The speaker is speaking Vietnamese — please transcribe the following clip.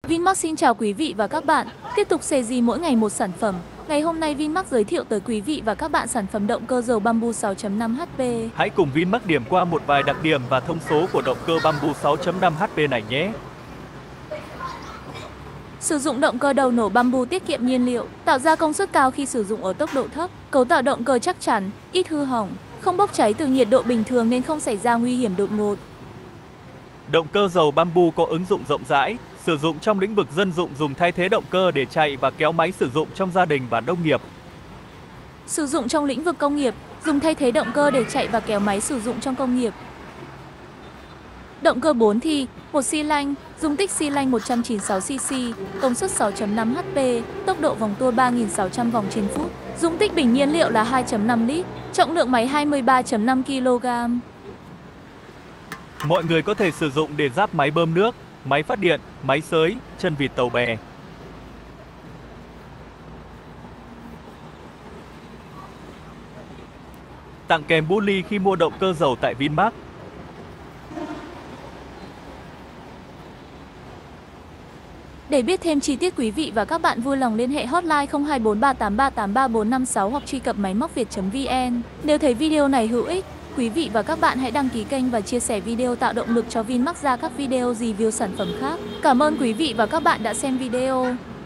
Vinmart xin chào quý vị và các bạn, tiếp tục series gì mỗi ngày một sản phẩm. Ngày hôm nay Vinmart giới thiệu tới quý vị và các bạn sản phẩm động cơ dầu Bamboo 6.5 HP. Hãy cùng Vinmart điểm qua một vài đặc điểm và thông số của động cơ Bamboo 6.5 HP này nhé. Sử dụng động cơ đầu nổ Bamboo tiết kiệm nhiên liệu, tạo ra công suất cao khi sử dụng ở tốc độ thấp. Cấu tạo động cơ chắc chắn, ít hư hỏng, không bốc cháy từ nhiệt độ bình thường nên không xảy ra nguy hiểm đột ngột. Động cơ dầu Bamboo có ứng dụng rộng rãi, sử dụng trong lĩnh vực dân dụng dùng thay thế động cơ để chạy và kéo máy sử dụng trong gia đình và nông nghiệp. Sử dụng trong lĩnh vực công nghiệp, dùng thay thế động cơ để chạy và kéo máy sử dụng trong công nghiệp. Động cơ 4 thì, một xi lanh, dung tích xi lanh 196cc, công suất 6.5 HP, tốc độ vòng tua 3.600 vòng trên phút, dung tích bình nhiên liệu là 2.5 lít, trọng lượng máy 23.5 kg. Mọi người có thể sử dụng để ráp máy bơm nước, máy phát điện, máy xới, chân vịt tàu bè. Tặng kèm bút ly khi mua động cơ dầu tại Vinmart. Để biết thêm chi tiết quý vị và các bạn vui lòng liên hệ hotline 0243833456 hoặc truy cập máy móc việt.vn. Nếu thấy video này hữu ích, quý vị và các bạn hãy đăng ký kênh và chia sẻ video tạo động lực cho Vinmart ra các video review sản phẩm khác. Cảm ơn quý vị và các bạn đã xem video.